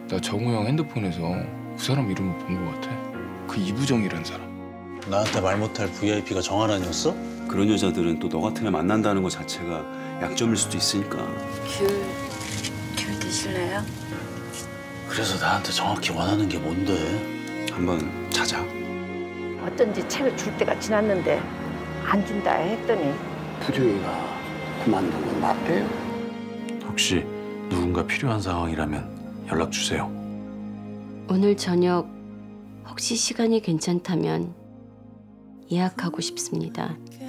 나 정우 형 핸드폰에서 그 사람 이름을 본 것 같아. 그 이부정이라는 사람. 나한테 말 못할 VIP가 정하란이었어? 그런 여자들은 또 너 같은 애 만난다는 것 자체가 약점일 수도 있으니까. 귤 드실래요? 그래서 나한테 정확히 원하는 게 뭔데? 한번 자자. 어쩐지 책을 줄 때가 지났는데 안 준다 했더니 부정이가 그만둔 건 맞대요? 혹시 누군가 필요한 상황이라면 연락 주세요. 오늘 저녁 혹시 시간이 괜찮다면 예약하고 싶습니다.